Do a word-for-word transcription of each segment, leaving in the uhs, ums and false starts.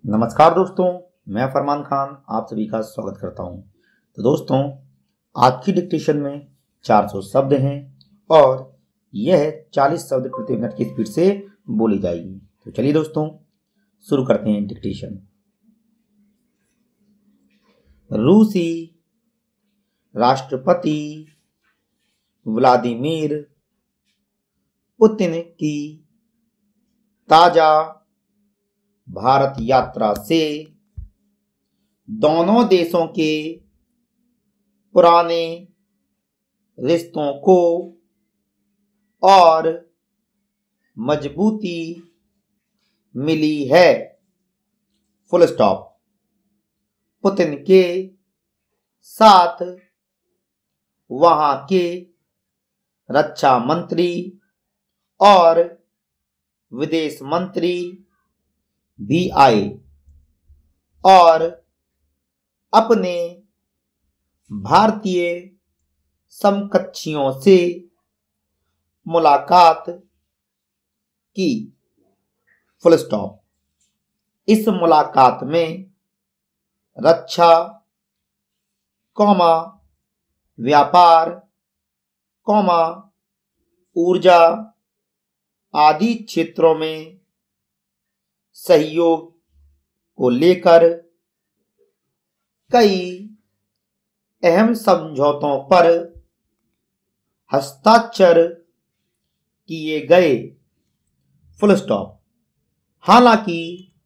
नमस्कार दोस्तों, मैं फरमान खान आप सभी का स्वागत करता हूं। तो दोस्तों, आज की डिक्टेशन में चार सौ शब्द हैं और यह चालीस शब्द प्रति मिनट की स्पीड से बोली जाएगी। तो चलिए दोस्तों, शुरू करते हैं डिक्टेशन। रूसी राष्ट्रपति व्लादिमीर पुतिन की ताजा भारत यात्रा से दोनों देशों के पुराने रिश्तों को और मजबूती मिली है। Full stop. पुतिन के साथ वहां के रक्षा मंत्री और विदेश मंत्री भी आए और अपने भारतीय समकक्षियों से मुलाकात की। Full stop. इस मुलाकात में रक्षा, कौमा व्यापार, कौमा ऊर्जा आदि क्षेत्रों में सहयोग को लेकर कई अहम समझौतों पर हस्ताक्षर किए गए। Full stop. हालांकि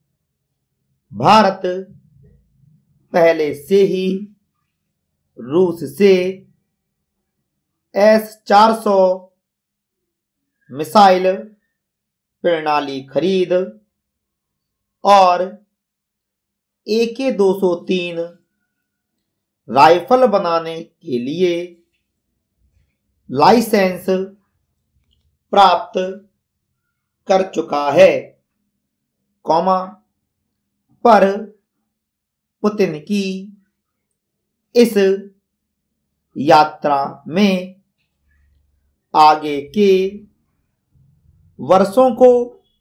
भारत पहले से ही रूस से एस चार सौ मिसाइल प्रणाली खरीद और ए के दो सौ तीन राइफल बनाने के लिए लाइसेंस प्राप्त कर चुका है, कौमा पर पुतिन की इस यात्रा में आगे के वर्षों को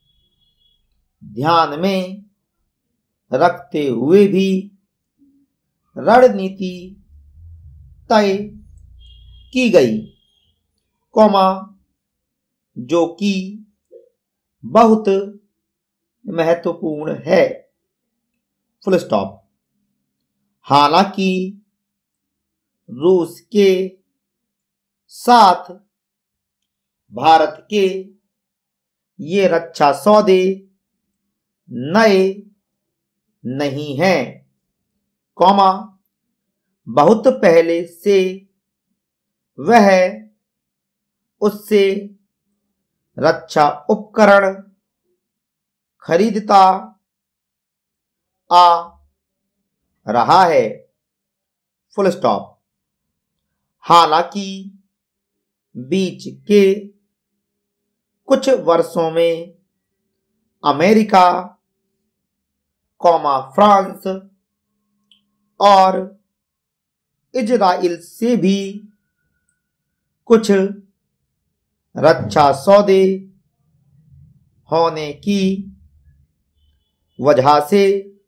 ध्यान में रखते हुए भी रणनीति तय की गई, कौमा जो कि बहुत महत्वपूर्ण है। Full stop. हालांकि रूस के साथ भारत के ये रक्षा सौदे नए नहीं हैं, कौमा बहुत पहले से वह उससे रक्षा उपकरण खरीदता आ रहा है। Full stop. हालांकि बीच के कुछ वर्षों में अमेरिका, कौमा फ्रांस और इजराइल से भी कुछ रक्षा सौदे होने की वजह से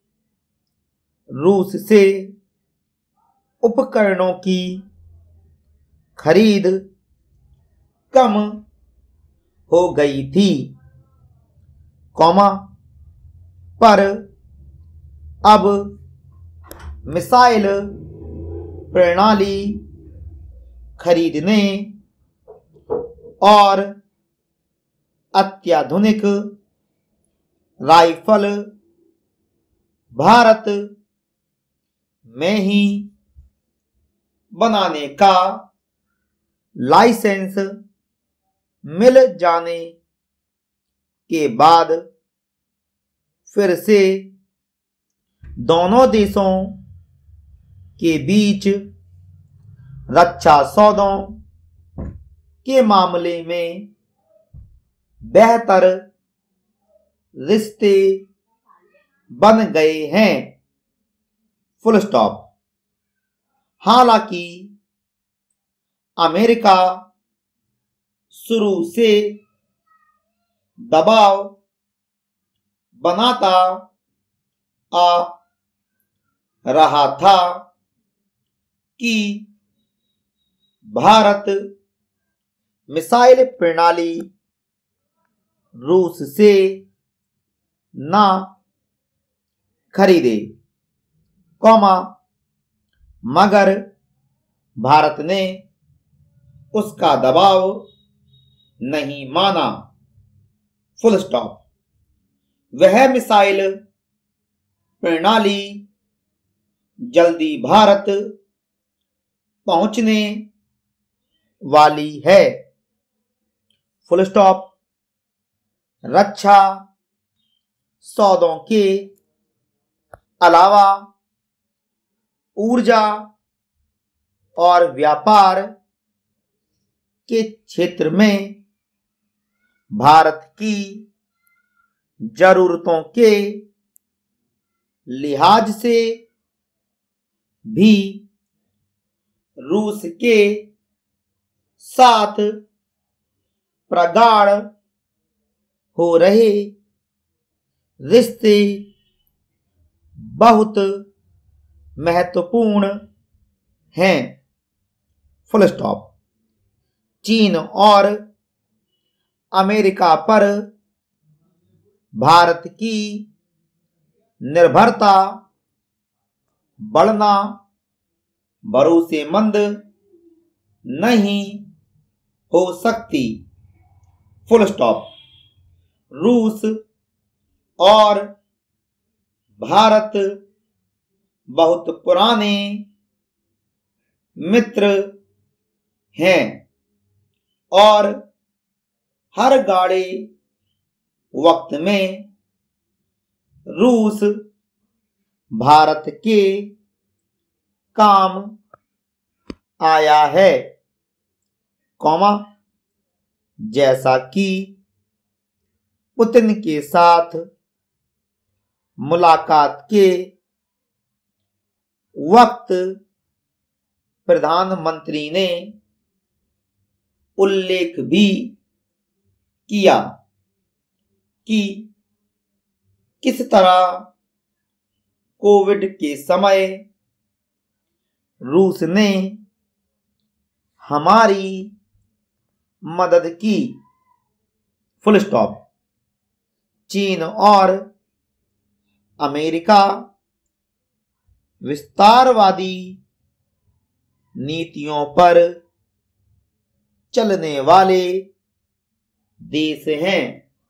रूस से उपकरणों की खरीद कम हो गई थी, कौमा पर अब मिसाइल प्रणाली खरीदने और अत्याधुनिक राइफल भारत में ही बनाने का लाइसेंस मिल जाने के बाद फिर से दोनों देशों के बीच रक्षा सौदों के मामले में बेहतर रिश्ते बन गए हैं। Full stop. हालांकि अमेरिका शुरू से दबाव बनाता आ रहा था कि भारत मिसाइल प्रणाली रूस से ना खरीदे, कौमा मगर भारत ने उसका दबाव नहीं माना, फुल स्टॉप। वह मिसाइल प्रणाली जल्दी भारत पहुंचने वाली है, फुल स्टॉप। रक्षा सौदों के अलावा ऊर्जा और व्यापार के क्षेत्र में भारत की जरूरतों के लिहाज से भी रूस के साथ प्रगाढ़ हो रहे रिश्ते बहुत महत्वपूर्ण हैं, फुल स्टॉप। चीन और अमेरिका पर भारत की निर्भरता बढ़ना भरोसेमंद नहीं हो सकती, फुल स्टॉप। रूस और भारत बहुत पुराने मित्र हैं और हर गाड़े वक्त में रूस भारत के काम आया है, कौमा जैसा कि पुतिन के साथ मुलाकात के वक्त प्रधानमंत्री ने उल्लेख भी किया कि किस तरह कोविड के समय रूस ने हमारी मदद की, फुल स्टॉप। चीन और अमेरिका विस्तारवादी नीतियों पर चलने वाले देश हैं,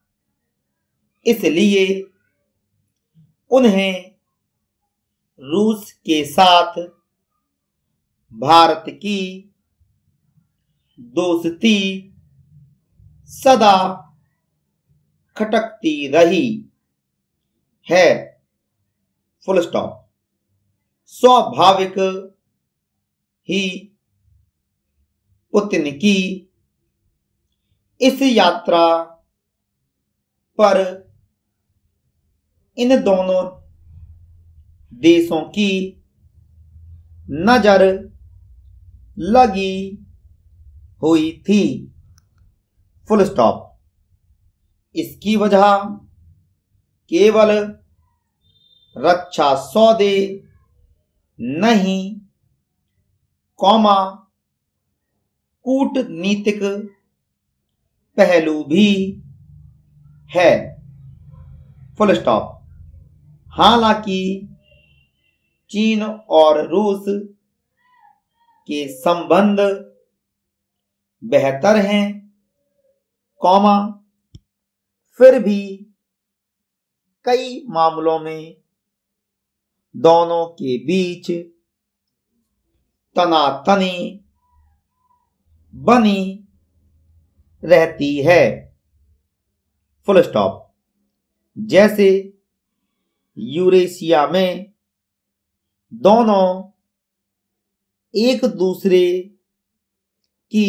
इसलिए उन्हें रूस के साथ भारत की दोस्ती सदा खटकती रही है, फुल स्टॉप। स्वाभाविक ही पुतिन की इस यात्रा पर इन दोनों देशों की नजर लगी हुई थी, फुल स्टॉप। इसकी वजह केवल रक्षा सौदे नहीं, कौमा कूटनीतिक पहलू भी है, फुल स्टॉप। हालांकि चीन और रूस के संबंध बेहतर हैं, कौमा फिर भी कई मामलों में दोनों के बीच तनातनी बनी रहती है, फुल स्टॉप। जैसे यूरेशिया में दोनों एक दूसरे की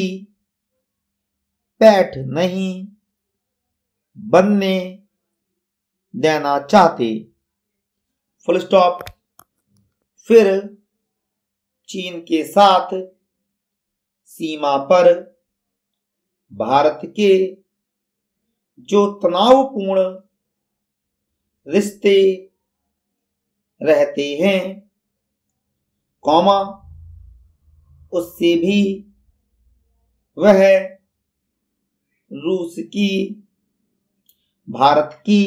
पैठ नहीं बनने देना चाहते, फुल स्टॉप। फिर चीन के साथ सीमा पर भारत के जो तनावपूर्ण रिश्ते रहते हैं, कौमा उससे भी वह रूस की भारत की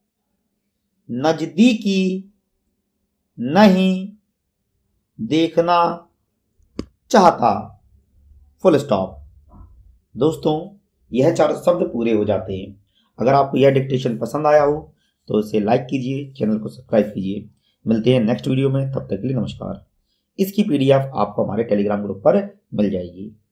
नजदीकी नहीं देखना चाहता, फुल स्टॉप। दोस्तों, यह चार शब्द पूरे हो जाते हैं। अगर आपको यह डिक्टेशन पसंद आया हो तो इसे लाइक कीजिए, चैनल को सब्सक्राइब कीजिए। मिलते हैं नेक्स्ट वीडियो में, तब तक के लिए नमस्कार। इसकी पीडीएफ आपको हमारे टेलीग्राम ग्रुप पर मिल जाएगी।